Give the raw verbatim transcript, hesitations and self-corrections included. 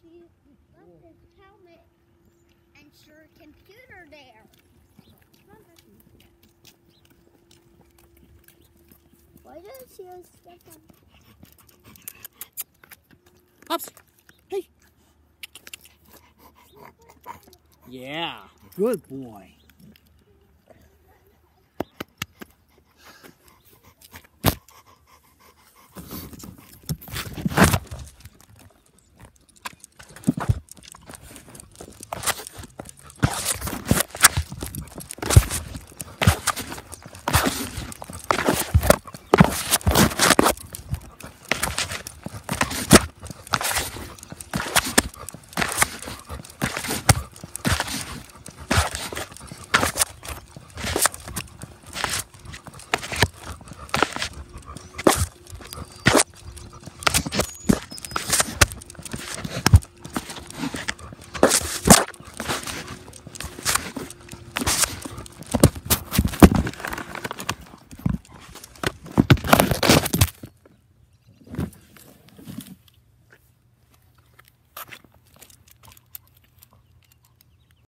he left his helmet and your computer there. Why does he have stuff on? Pops! Hey! Yeah, good boy.